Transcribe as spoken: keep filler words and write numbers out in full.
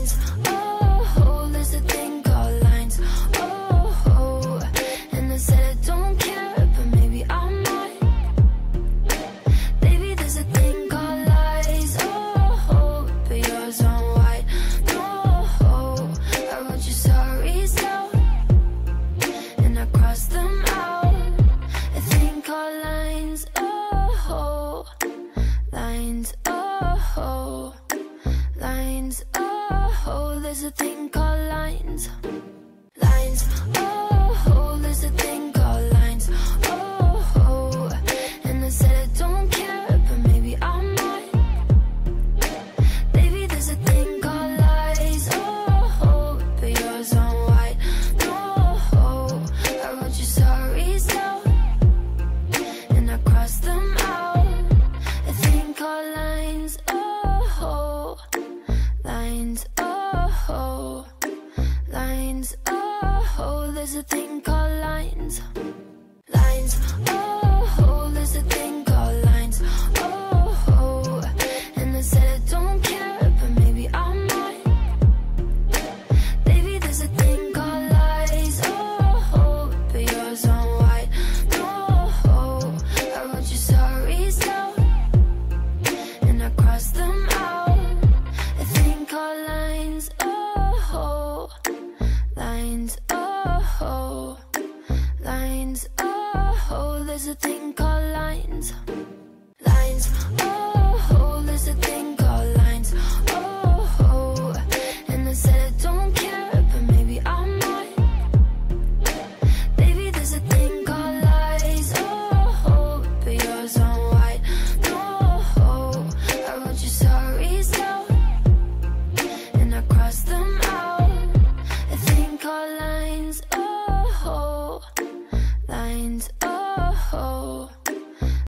lines. Oh, there's a thing called lines. Oh, and I said I don't care, but maybe I might. Baby, there's a thing called lies. Oh, but yours aren't white. No, I wrote your sorries down and I crossed them out. A thing called lines. Oh, lines. Oh, lines. Oh, there's a thing called lines. Lines. Oh, there's a thing called lines. Oh, and I said I don't care, but maybe I might. Baby, there's a thing called lies. Oh, but yours aren't white. No, I wrote your sorries down and I crossed them out. A thing called lines. Oh, lines. Oh, lines. Oh, there's a thing called lines. Lines. Oh, there's a thing called lines. Oh, and I said I don't care, but maybe I might. Baby, there's a thing called lies. Oh, but yours aren't white. No, I wrote your sorries down and I crossed them out. A thing called lines. Oh, lines. Oh, lines. Oh, there's a thing called lines. Lines. Oh, there's a thing called lines. Oh, and I said I don't care, but maybe I might. Baby, there's a thing called lies. Oh, but yours aren't white. No, I wrote your sorries down and I crossed them out. A thing called lines. Oh, lines. Oh,